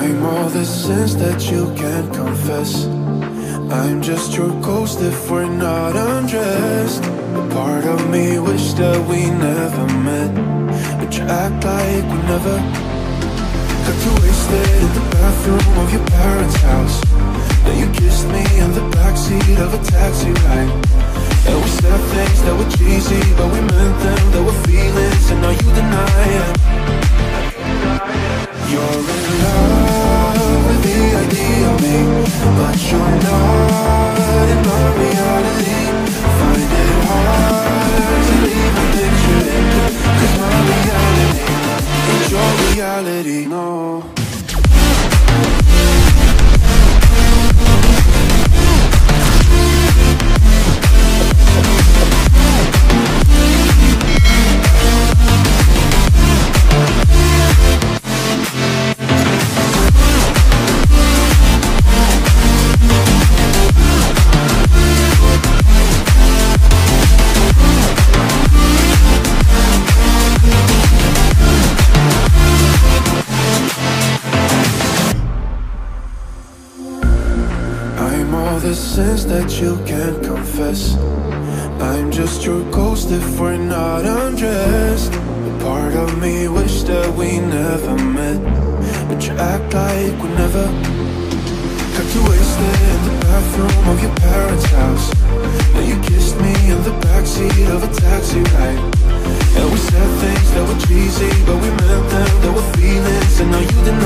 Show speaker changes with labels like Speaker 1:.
Speaker 1: I'm all the sins that you can't confess. I'm just your ghost if we're not undressed. A part of me wish that we never met, but you act like we never. Got too wasted in the bathroom of your parents' house. Then you kissed me in the backseat of a taxi ride. And we said things that were cheesy, but we meant them. There were feelings, and now you deny it. You're in love with the idea of me, but you're not in my reality. Find it hard to leave me picturing, 'cause my reality ain't your reality, no. The sins that you can't confess. I'm just your ghost if we're not undressed. A part of me wish that we never met, but you act like we never. Got too wasted in the bathroom of your parents' house. Then you kissed me in the backseat of a taxi ride. And we said things that were cheesy, but we meant them. There were feelings, and now you deny.